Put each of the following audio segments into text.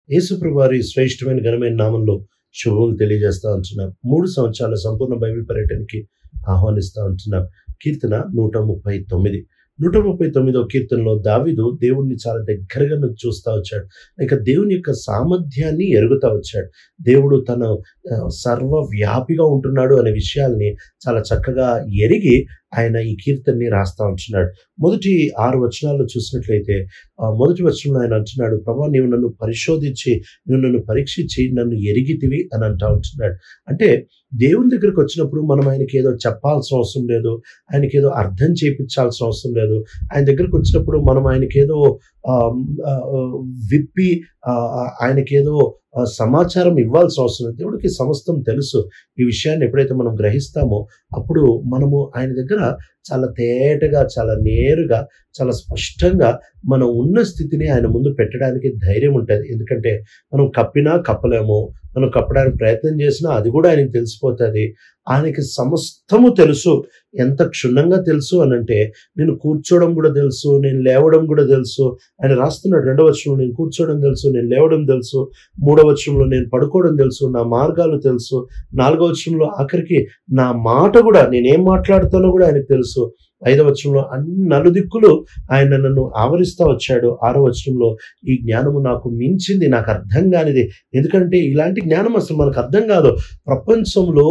యేసుప్రభు వారి శ్రేష్టమైన ఘనమైన నామంలో శుభములు తెలియజేస్తా ఉంటున్నాం. 3 సంవత్సరాల సంపూర్ణ బైబిల్ పర్యటనకి ఆహ్వానిస్తా ఉంటున్నాం. కీర్తన 139. 139వ కీర్తనలో దావీదు దేవుణ్ణి చాలా దగ్గరగా చూస్తా వచ్చాడు. ఇక దేవుని యొక్క సామర్థ్యాన్ని ఎరుగుతా వచ్చాడు. దేవుడు తన సర్వవ్యాపిగా ఉంటున్నాడు అనే విషయాల్ని చాలా చక్కగా ఎరిగి ఆయన ఈ కీర్తనని రాస్తా ఉంటున్నాడు. మొదటి 6 వచనాల్లో చూసినట్లయితే మొదటి వచనంలో ఆయన అంటున్నాడు, ప్రభా నీవు నన్ను పరిశోధించి, నువ్వు నన్ను పరీక్షించి నన్ను ఎరిగితివి అని అంటా ఉంటున్నాడు. అంటే దేవుని దగ్గరికి వచ్చినప్పుడు మనం ఆయనకి ఏదో చెప్పాల్సిన అవసరం లేదు, ఆయనకి ఏదో అర్థం చేయించాల్సిన అవసరం లేదు. ఆయన దగ్గరికి వచ్చినప్పుడు మనం ఆయనకేదో విప్పి ఆయనకేదో సమాచారం ఇవ్వాల్సిన అవసరం లేదు. దేవుడికి సమస్తం తెలుసు. ఈ విషయాన్ని ఎప్పుడైతే మనం గ్రహిస్తామో అప్పుడు మనము ఆయన దగ్గర చాలా తేటగా, చాలా నేరుగా, చాలా స్పష్టంగా మనం ఉన్న స్థితిని ఆయన ముందు పెట్టడానికి ధైర్యం ఉంటుంది. ఎందుకంటే మనం కప్పినా కప్పలేము, మనం కప్పడానికి ప్రయత్నం చేసినా అది కూడా ఆయనకి తెలిసిపోతుంది. ఆయనకి సమస్తము తెలుసు. ఎంత క్షుణ్ణంగా తెలుసు అనంటే, నేను కూర్చోవడం కూడా తెలుసు, నేను లేవడం కూడా తెలుసు. ఆయన రాస్తున్నాడు 2వ వచనంలో, నేను కూర్చోవడం తెలుసు, నేను లేవడం తెలుసు. 3వ వచనంలో నేను పడుకోవడం తెలుసు, నా మార్గాలు తెలుసు. 4వ వచనంలో ఆఖరికి నా మాట కూడా, నేనేం మాట్లాడుతానో కూడా ఆయనకు తెలుసు. 5వ వచనంలో అన్ని నలుదిక్కులు ఆయన నన్ను ఆవరిస్తా వచ్చాడు. 6వ వచనంలో ఈ జ్ఞానము నాకు మించింది, నాకు అర్థం కానిది. ఎందుకంటే ఇలాంటి జ్ఞానం అసలు మనకు అర్థం కాదు. ప్రపంచంలో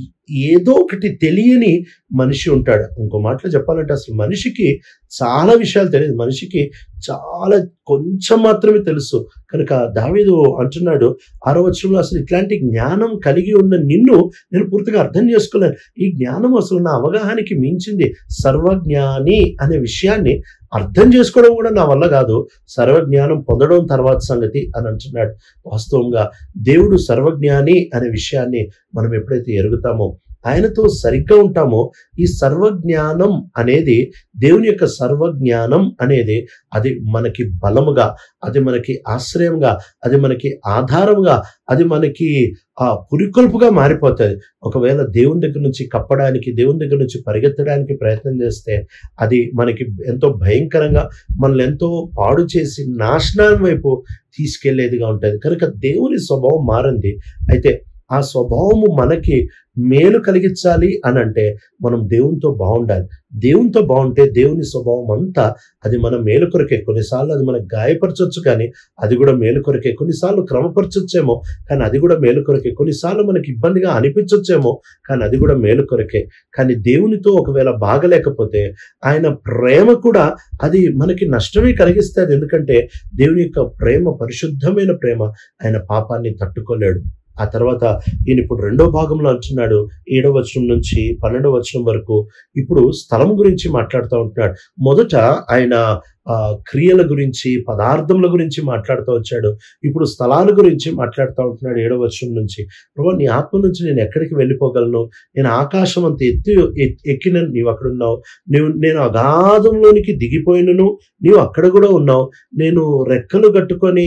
ఏదో ఒకటి తెలియని మనిషి ఉంటాడు. ఇంకో మాటలో చెప్పాలంటే అసలు మనిషికి చాలా విషయాలు తెలియదు, మనిషికి చాలా కొంచెం మాత్రమే తెలుసు. కనుక దావీదు అంటున్నాడు 6వ వచనంలో, అసలు ఇట్లాంటి జ్ఞానం కలిగి ఉన్న నిన్ను నేను పూర్తిగా అర్థం చేసుకోలేను. ఈ జ్ఞానం అసలు నా అవగాహనకి మించింది. సర్వజ్ఞాని అనే విషయాన్ని అర్థం చేసుకోవడం కూడా నా వల్ల కాదు, సర్వజ్ఞానం పొందడం తర్వాత సంగతి అని అంటున్నాడు. వాస్తవంగా దేవుడు సర్వజ్ఞాని అనే విషయాన్ని మనం ఎప్పుడైతే ఎరుగుతామో, ఆయనతో సరిగ్గా ఉంటామో, ఈ సర్వజ్ఞానం అనేది, దేవుని యొక్క సర్వజ్ఞానం అనేది అది మనకి బలముగా, అది మనకి ఆశ్రయంగా, అది మనకి ఆధారంగా, అది మనకి పురికొల్పుగా మారిపోతుంది. ఒకవేళ దేవుని దగ్గర నుంచి కప్పడానికి, దేవుని దగ్గర నుంచి పరిగెత్తడానికి ప్రయత్నం చేస్తే అది మనకి ఎంతో భయంకరంగా, మనల్ని ఎంతో పాడు చేసి నాశనం వైపు తీసుకెళ్లేదిగా ఉంటుంది. కనుక దేవుని స్వభావం మారింది. అయితే ఆ స్వభావము మనకి మేలు కలిగించాలి అని అంటే మనం దేవునితో బాగుండాలి. దేవునితో బాగుంటే దేవుని స్వభావం అంతా అది మన మేలు కొరకే. కొన్నిసార్లు అది మనకు గాయపరచొచ్చు, కానీ అది కూడా మేలు కొరకే. కొన్నిసార్లు క్రమపరచొచ్చేమో, కానీ అది కూడా మేలు కొరకే. కొన్నిసార్లు మనకి ఇబ్బందిగా అనిపించొచ్చేమో, కానీ అది కూడా మేలు కొరకే. కానీ దేవునితో ఒకవేళ బాగలేకపోతే ఆయన ప్రేమ కూడా అది మనకి నష్టమే కలిగిస్తుంది. ఎందుకంటే దేవుని యొక్క ప్రేమ పరిశుద్ధమైన ప్రేమ. ఆయన పాపాన్ని తట్టుకోలేడు. ఆ తర్వాత ఈయన ఇప్పుడు 2వ భాగంలో అంటున్నాడు, 7వ వచనం నుంచి 12వ వచనం వరకు ఇప్పుడు స్థలం గురించి మాట్లాడుతూ ఉంటున్నాడు. మొదట ఆయన క్రియల గురించి, పదార్థముల గురించి మాట్లాడుతూ వచ్చాడు. ఇప్పుడు స్థలాల గురించి మాట్లాడుతూ ఉంటున్నాడు 7వ వచనం నుంచి. ప్రభు నీ ఆత్మ నుంచి నేను ఎక్కడికి వెళ్ళిపోగలను? నేను ఆకాశం అంత ఎక్కిన నీవు అక్కడ ఉన్నావు, నేను అగాధంలోనికి దిగిపోయినను నీవు అక్కడ కూడా ఉన్నావు. నేను రెక్కలు కట్టుకొని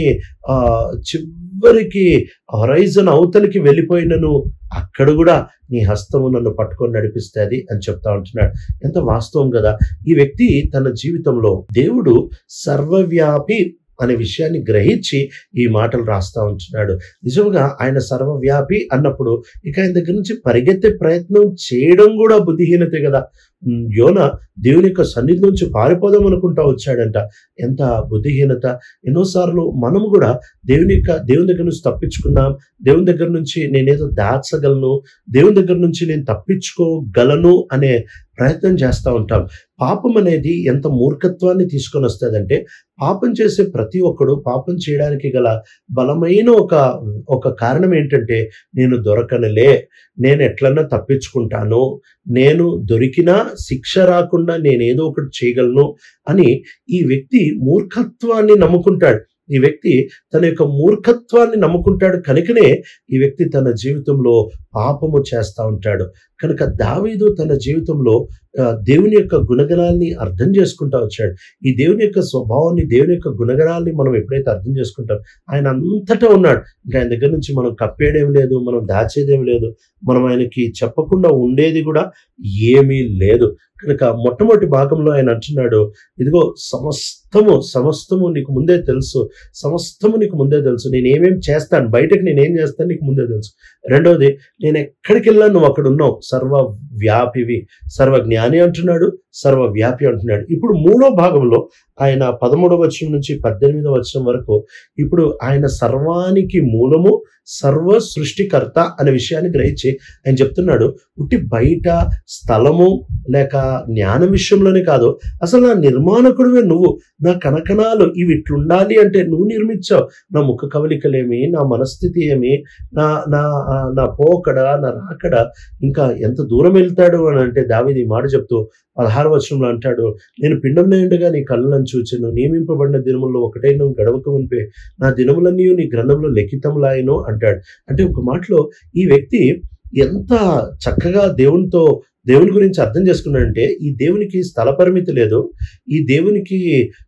చివరికి హొరైజన్ అవతలికి వెళ్ళిపోయినను అక్కడ కూడా నీ హస్తము నన్ను పట్టుకొని నడిపిస్తుంది అని చెప్తా ఉంటున్నాడు. ఎంత వాస్తవం కదా. ఈ వ్యక్తి తన జీవితంలో దేవుడు సర్వవ్యాపి అనే విషయాన్ని గ్రహించి ఈ మాటలు రాస్తా ఉంటున్నాడు. నిజంగా ఆయన సర్వవ్యాపి అన్నప్పుడు ఇక ఆయన దగ్గర నుంచి పరిగెత్తే ప్రయత్నం చేయడం కూడా బుద్ధిహీనతే కదా. యోన దేవుని యొక్క సన్నిధి నుంచి పారిపోదాం అనుకుంటా వచ్చాడంట. ఎంత బుద్ధిహీనత. ఎన్నోసార్లు మనము కూడా దేవుని దగ్గర నుంచి తప్పించుకున్నాం, దేవుని దగ్గర నుంచి నేనేదో దాచగలను, దేవుని దగ్గర నుంచి నేను తప్పించుకోగలను అనే ప్రయత్నం చేస్తూ ఉంటాం. పాపం అనేది ఎంత మూర్ఖత్వాన్ని తీసుకొని వస్తుందంటే, పాపం చేసే ప్రతి ఒక్కడు పాపం చేయడానికి గల బలమైన ఒక కారణం ఏంటంటే, నేను దొరకనులే, నేను ఎట్లన్నా తప్పించుకుంటాను, నేను దొరికినా శిక్ష రాకుండా నేనేదో ఒకటి చేయగలను అని ఈ వ్యక్తి మూర్ఖత్వాన్ని నమ్ముకుంటాడు. ఈ వ్యక్తి తన యొక్క మూర్ఖత్వాన్ని నమ్ముకుంటాడు. కనుకనే ఈ వ్యక్తి తన జీవితంలో పాపము చేస్తూ ఉంటాడు. కనుక దావీదు తన జీవితంలో దేవుని యొక్క గుణగణాలని అర్థం చేసుకుంటూ వచ్చాడు. ఈ దేవుని యొక్క స్వభావాన్ని, దేవుని యొక్క గుణగణాలని మనం ఎప్పుడైతే అర్థం చేసుకుంటాం, ఆయన అంతటా ఉన్నాడు. ఇంకా ఆయన దగ్గర నుంచి మనం కప్పేదేం లేదు, మనం దాచేదేం లేదు, మనం ఆయనకి చెప్పకుండా ఉండేది కూడా ఏమీ లేదు. కనుక మొట్టమొదటి భాగంలో ఆయన అంటున్నాడు, ఇదిగో సమస్తము నీకు ముందే తెలుసు, సమస్తము నీకు ముందే తెలుసు, నేనేమేం చేస్తాను, బయటకు నేనేం చేస్తాను నీకు ముందే తెలుసు. రెండవది, నేను ఎక్కడికి వెళ్ళాను నువ్వు అక్కడ ఉన్నావు, సర్వవ్యాపివి, సర్వజ్ఞాని అంటున్నాడు, సర్వవ్యాపి అంటున్నాడు. ఇప్పుడు మూడో భాగంలో ఆయన 13వ వచనం నుంచి 18వ వచనం వరకు ఇప్పుడు ఆయన సర్వానికి మూలము, సర్వ సృష్టికర్త అనే విషయాన్ని గ్రహించి ఆయన చెప్తున్నాడు, ఉట్టి బయట స్థలము లేక జ్ఞానం విషయంలోనే కాదు, అసలు నా నిర్మాణకుడివే నువ్వు, నా కణకణాలు ఇవి ఇట్లుండాలి అంటే నువ్వు నిర్మించావు, నా ముఖ కవలికలేమి, నా మనస్థితి ఏమి, నా నా నా పోకడ, నా రాకడ ఇంకా ఎంత దూరం వెళ్తాడు అని అంటే దావీదు ఈ మాట చెప్తూ 16వ వచనంలో అంటాడు, నేను పిండంలో ఉండగా నీ కళ్ళను చూచెను, నియమింపబడిన దినముల్లో ఒకటైన గడవక మునిపే నా దినములన్నీ నీ గ్రంథంలో లిఖితములాయను అంటాడు. అంటే ఒక మాటలో ఈ వ్యక్తి ఎంత చక్కగా దేవుని గురించి అర్థం చేసుకున్నాడంటే, ఈ దేవునికి స్థల పరిమితి లేదు, ఈ దేవునికి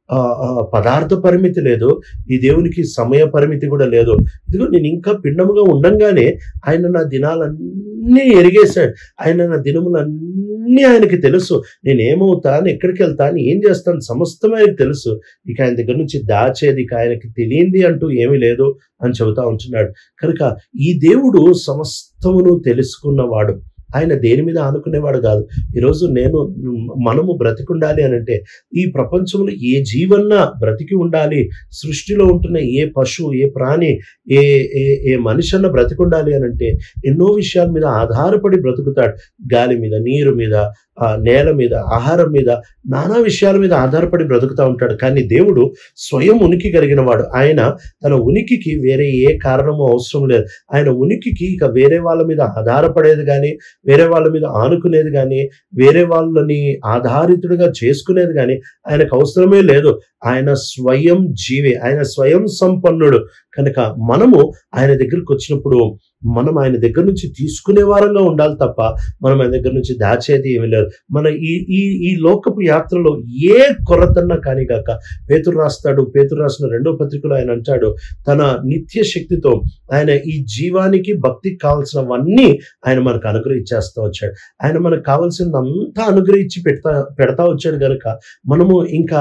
పదార్థ పరిమితి లేదు, ఈ దేవునికి సమయ పరిమితి కూడా లేదు. ఇదిగో నేను ఇంకా పిండముగా ఉండంగానే ఆయన నా దినాలన్నీ ఎరిగేశాడు, ఆయన నా దినములన్నీ ఆయనకి తెలుసు, నేనేమవుతాను, ఎక్కడికి వెళ్తాను, ఏం చేస్తాను, సమస్తం ఆయనకు తెలుసు. ఇక ఆయన దగ్గర నుంచి దాచేది ఇక ఆయనకి తెలియంది అంటూ ఏమీ లేదు అని చెబుతా ఉంటున్నాడు. కనుక ఈ దేవుడు సమస్తమును తెలుసుకున్నవాడు, ఆయన దేని మీద ఆనుకునేవాడు కాదు. ఈరోజు మనము బ్రతికుండాలి అని అంటే, ఈ ప్రపంచంలో ఏ జీవన్నా బ్రతికి ఉండాలి, సృష్టిలో ఉంటున్న ఏ పశువు, ఏ ప్రాణి, ఏ మనిషి అన్న బ్రతికుండాలి అని అంటే ఎన్నో విషయాల మీద ఆధారపడి బ్రతుకుతాడు. గాలి మీద, నీరు మీద, నేల మీద, ఆహారం మీద, నానా విషయాల మీద ఆధారపడి బ్రతుకుతూ ఉంటాడు. కానీ దేవుడు స్వయం ఉనికి కలిగిన వాడు. ఆయన తన ఉనికికి వేరే ఏ కారణము అవసరం లేదు. ఆయన ఉనికికి ఇక వేరే వాళ్ళ మీద ఆధారపడేది కానీ, వేరే వాళ్ళ మీద ఆనుకునేది కానీ, వేరే వాళ్ళని ఆధారితుడిగా చేసుకునేది కానీ ఆయనకు అవసరమే లేదు. ఆయన స్వయం జీవి, ఆయన స్వయం సంపన్నుడు. కనుక మనము ఆయన దగ్గరికి వచ్చినప్పుడు మనం ఆయన దగ్గర నుంచి తీసుకునే వారంగా ఉండాలి తప్ప మనం ఆయన దగ్గర నుంచి దాచేది ఏమీ లేదు. మన ఈ లోకపు యాత్రలో ఏ కొరతన్నా కానీ కాక పేతురు రాసిన 2వ పత్రికలో ఆయన అంటాడు, తన నిత్య శక్తితో ఆయన ఈ జీవానికి భక్తికి కావాల్సినవన్నీ ఆయన మనకు అనుగ్రహించేస్తూ వచ్చాడు. ఆయన మనకు కావాల్సిందంతా అనుగ్రహించి పెడతా వచ్చాడు. కనుక మనము ఇంకా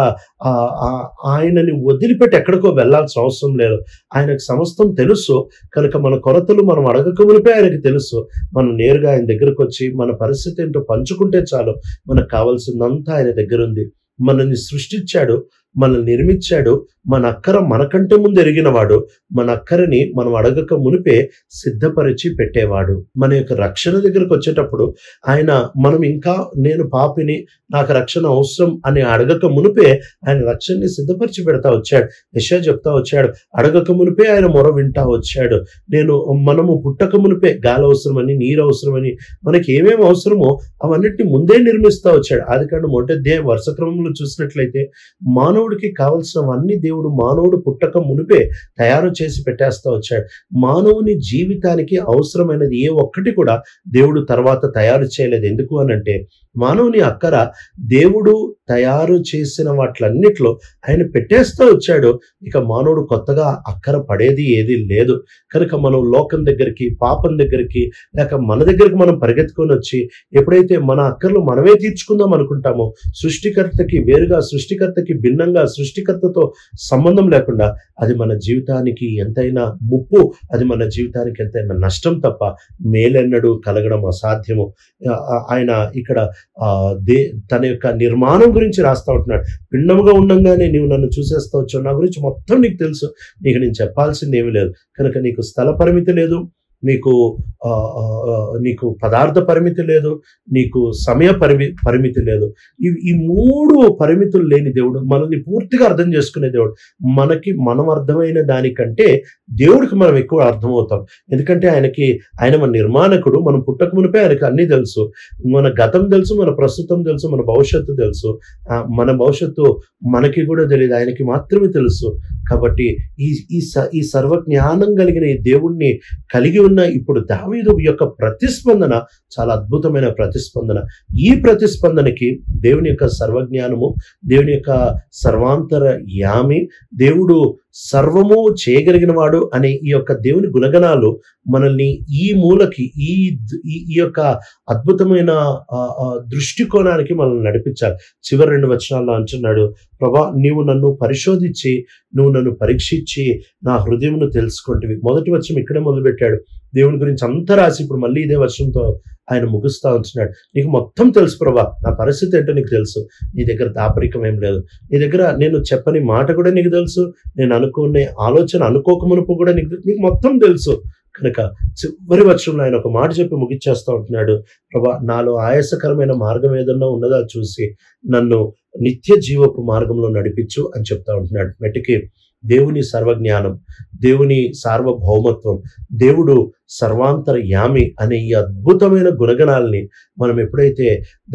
ఆయనని వదిలిపెట్టి ఎక్కడికో వెళ్ళాల్సిన అవసరం లేదు. ఆయనకు సమస్తం తెలుసు. కనుక మన కొరతలు మనం అడగక మునిపే ఆయనకి తెలుసు. మనం నేరుగా ఆయన దగ్గరకు వచ్చి మన పరిస్థితి ఏంటో పంచుకుంటే చాలు, మనకు కావాల్సిందంతా ఆయన దగ్గర ఉంది. మనల్ని సృష్టించాడు, మనల్ని నిర్మించాడు, మన అక్కర మనకంటే ముందు ఎరిగినవాడు, మన అక్కరని మనం అడగక మునిపే సిద్ధపరిచి పెట్టేవాడు. మన యొక్క రక్షణ దగ్గరకు వచ్చేటప్పుడు ఆయన మనం ఇంకా నేను పాపిని, నాకు రక్షణ అవసరం అని అడగక మునిపే ఆయన రక్షణని సిద్ధపరిచి పెడతా వచ్చాడు. యెషయా చెప్తా వచ్చాడు, అడగక మునిపే ఆయన మొర వింటా వచ్చాడు. మనము పుట్టక మునిపే గాలి అవసరమని, నీరు అవసరమని, మనకి ఏమేమి అవసరమో అవన్నిటిని ముందే నిర్మిస్తా వచ్చాడు. ఆదికాండం 1వ అధ్యాయం వరుస క్రమంలో చూసినట్లయితే మానవుడికి కావలసినవన్నీ దేవుడు మానవుడు పుట్టక మునిపే తయారు చేసి పెట్టేస్తా వచ్చాడు. మానవుని జీవితానికి అవసరమైనది ఏ ఒక్కటి కూడా దేవుడు తర్వాత తయారు చేయలేదు. ఎందుకు అనంటే మానవుని అక్కర దేవుడు తయారు చేసిన వాటిలన్నిట్లో ఆయన పెట్టేస్తూ వచ్చాడు. ఇక మానవుడు కొత్తగా అక్కర పడేది ఏది లేదు. కనుక మనం లోకం దగ్గరికి, పాపం దగ్గరికి, లేక మన దగ్గరికి మనం పరిగెత్తుకొని వచ్చి ఎప్పుడైతే మన అక్కర్లు మనమే తీర్చుకుందాం అనుకుంటామో, సృష్టికర్తకి వేరుగా, సృష్టికర్తకి భిన్నంగా, సృష్టికర్తతో సంబంధం లేకుండా, అది మన జీవితానికి ఎంతైనా ముప్పు, అది మన జీవితానికి ఎంతైనా నష్టం తప్ప మేలెన్నడూ కలగడం అసాధ్యము. ఆయన ఇక్కడ తన యొక్క నిర్మాణం గురించి రాస్తా ఉంటున్నాడు. పిండముగా ఉండంగానే నీవు నన్ను చూసేస్తావచ్చు, నా గురించి మొత్తం నీకు తెలుసు, నీకు నేను చెప్పాల్సింది ఏమీ లేదు. కనుక నీకు స్థల పరిమితి లేదు, నీకు పదార్థ పరిమితి లేదు, నీకు సమయ పరిమితి లేదు. ఈ 3 పరిమితులు లేని దేవుడు, మనల్ని పూర్తిగా అర్థం చేసుకునే దేవుడు. మనం అర్థమైన దానికంటే దేవుడికి మనం ఎక్కువ అర్థమవుతాం. ఎందుకంటే ఆయన మన నిర్మాణకుడు. మనం పుట్టక మునిపే ఆయనకి అన్నీ తెలుసు. మన గతం తెలుసు, మన ప్రస్తుతం తెలుసు, మన భవిష్యత్తు తెలుసు. మన భవిష్యత్తు మనకి కూడా తెలియదు, ఆయనకి మాత్రమే తెలుసు. కాబట్టి ఈ సర్వజ్ఞానం కలిగిన ఈ దేవుణ్ణి కలిగి ఉన్న ఇప్పుడు దావీదు యొక్క ప్రతిస్పందన చాలా అద్భుతమైన ప్రతిస్పందన. ఈ ప్రతిస్పందనకి దేవుని యొక్క సర్వజ్ఞానము, దేవుని యొక్క సర్వాంతర యామి, దేవుడు సర్వము చేయగలిగిన వాడు అనే ఈ యొక్క దేవుని గుణగణాలు మనల్ని ఈ మూలకి ఈ ఈ యొక్క అద్భుతమైన దృష్టికోణానికి మనల్ని నడిపించాలి. చివరి 2 వచనాల్లో అంటున్నాడు, ప్రభా నీవు నన్ను పరిశోధించి నువ్వు నన్ను పరీక్షించి నా హృదయమును తెలుసుకుంటివి. మొదటి వచనం ఇక్కడే మొదలుపెట్టాడు. దేవుని గురించి అంతా రాసి ఇప్పుడు మళ్ళీ ఇదే వచనంతో ఆయన ముగిస్తా ఉంటున్నాడు. నీకు మొత్తం తెలుసు ప్రభా, నా పరిస్థితి ఏంటో నీకు తెలుసు. నీ దగ్గర దాపరికం ఏం లేదు. నీ దగ్గర నేను చెప్పని మాట కూడా నీకు తెలుసు. నేను అనుకునే ఆలోచన అనుకోకమునుపు కూడా నీకు మొత్తం తెలుసు. కనుక చివరి వచనంలో ఆయన ఒక మాట చెప్పి ముగిచ్చేస్తా ఉంటున్నాడు. ప్రభా నాలో ఆయాసకరమైన మార్గం ఏదన్నా ఉన్నదా చూసి నన్ను నిత్య జీవపు మార్గంలో నడిపించు అని చెప్తా ఉంటున్నాడు. మెటికి దేవుని సర్వజ్ఞానం, దేవుని సార్వభౌమత్వం, దేవుడు సర్వాంతర్యామి అనే ఈ అద్భుతమైన గుణగణాలని మనం ఎప్పుడైతే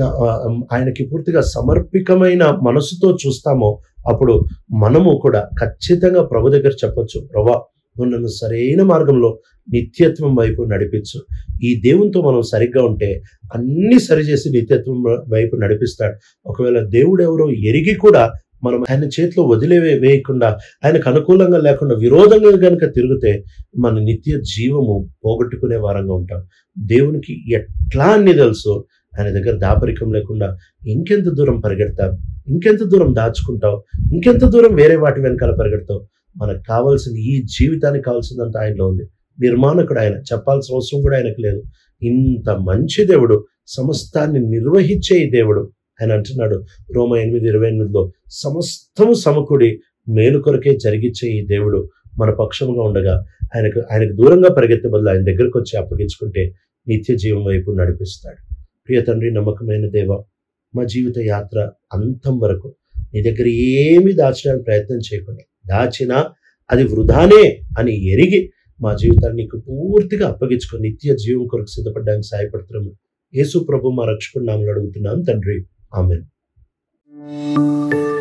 ఆయనకి పూర్తిగా సమర్పికమైన మనసుతో చూస్తామో అప్పుడు మనము కూడా ఖచ్చితంగా ప్రభు దగ్గర చెప్పొచ్చు, ప్రభా నువ్వు నన్ను సరైన మార్గంలో నిత్యత్వం వైపు నడిపించు. ఈ దేవునితో మనం సరిగ్గా ఉంటే అన్ని సరిచేసి నిత్యత్వం వైపు నడిపిస్తాడు. ఒకవేళ దేవుడు ఎవరో ఎరిగి కూడా మనం ఆయన చేతిలో వదిలివేయకుండా ఆయనకు అనుకూలంగా లేకుండా విరోధంగా కనుక తిరిగితే మన నిత్య జీవము పోగొట్టుకునే వారంగా ఉంటాం. దేవునికి ఎట్లా అన్ని తెలుసు. ఆయన దగ్గర దాపరికం లేకుండా ఇంకెంత దూరం పరిగెడతావు, ఇంకెంత దూరం దాచుకుంటావు, ఇంకెంత దూరం వేరే వాటి వెనకాల పరిగెడతావు. మనకు కావాల్సింది ఈ జీవితానికి కావాల్సిందంతా ఆయనలో ఉంది. నిర్మాణకుడు ఆయన, చెప్పాల్సిన అవసరం కూడా ఆయనకు లేదు. ఇంత మంచి దేవుడు, సమస్తాన్ని నిర్వహించే ఈ దేవుడు. ఆయన అంటున్నాడు రోమా 8:28లో సమస్తము సమకూడి మేలు కొరకే జరిగించే ఈ దేవుడు మన పక్షముగా ఉండగా ఆయనకు దూరంగా పరిగెత్తే బదులు ఆయన దగ్గరకు వచ్చి అప్పగించుకుంటే నిత్య జీవం వైపు నడిపిస్తాడు. ప్రియ తండ్రి, నమ్మకమైన దేవ, మా జీవిత యాత్ర అంతం వరకు నీ దగ్గర ఏమీ దాచడానికి ప్రయత్నం చేయకుండా, దాచినా అది వృధానే అని ఎరిగి మా జీవితాన్ని నీకు పూర్తిగా అప్పగించుకొని నిత్య జీవం కొరకు సిద్ధపడడానికి సహాయపడుతున్నాము. యేసు ప్రభు మా రక్షకుడి నామములో అడుగుతున్నాం తండ్రి, ఆమేన్.